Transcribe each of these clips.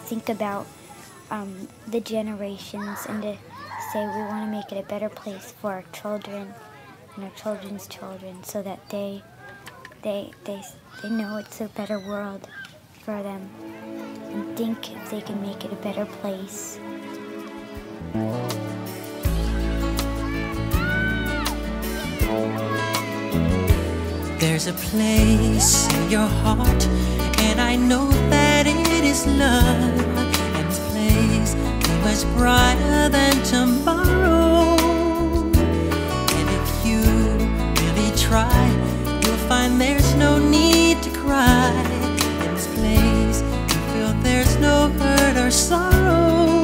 think about the generations and to say we want to make it a better place for our children and our children's children, so that they know it's a better world for them and think if they can make it a better place. There's a place in your heart, and I know that it is love, and this place is much brighter than tomorrow. And if you really try, you'll find there's no need to cry. In this place, you feel there's no hurt or sorrow.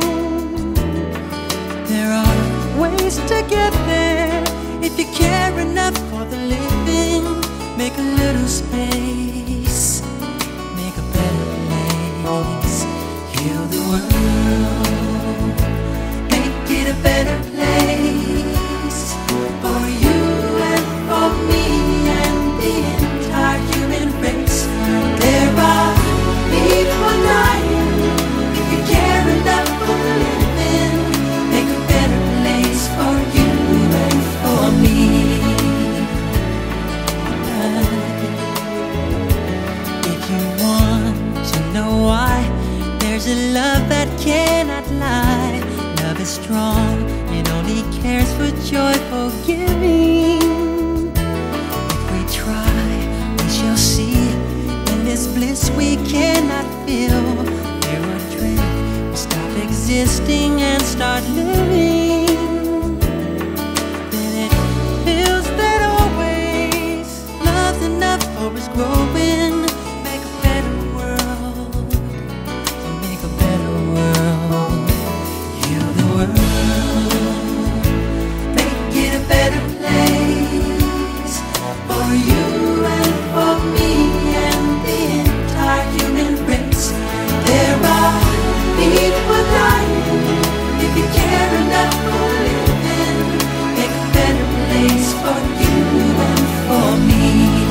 There are ways to get there if you care enough for the living. Make a little space, make a better place. Heal the world, make it a better place for you and for me and the entire human race. There are people dying. If you care enough for the living, make a better place for you and for me. If you want to know why, there's a love that cannot lie. Love is strong, it only cares for joyful giving. If we try, we shall see. In this bliss we cannot feel. There are dreams, we stop existing and start living. Then it feels that always love's enough for us growing. Make a better world, to make a better world. Heal the world, make it a better place for you and for me and the entire human race. There are people dying. If you care enough for living, make a better place for you and for me.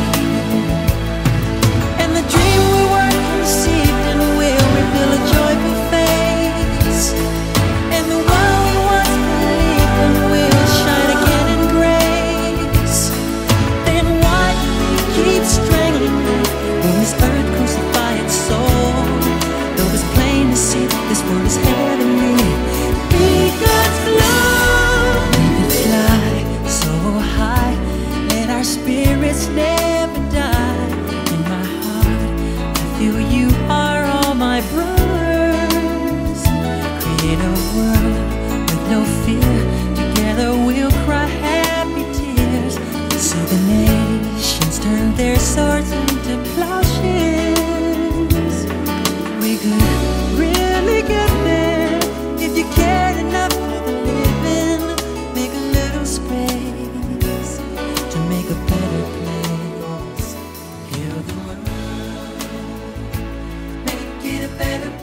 And the dream we weren't received and will reveal a joyful face. And the one we once believed in will shine again in grace. Then why keep straining when this earth crucify its soul? Though it's plain to see that this world is heavenly, be God's love. We could fly so high, let our spirits never die. In my heart, I feel you are all my brothers. Create a world with no fear. Together we'll cry happy tears. So the nations turn their swords into plowshares. We could really get there if you cared enough for the living. Make a little space to make a better place. Heal the world, make it a better place.